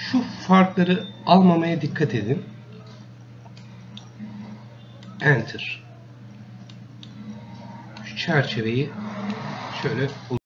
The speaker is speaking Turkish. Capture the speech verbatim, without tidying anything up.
Şu farkları almamaya dikkat edin. Enter. Şu çerçeveyi şöyle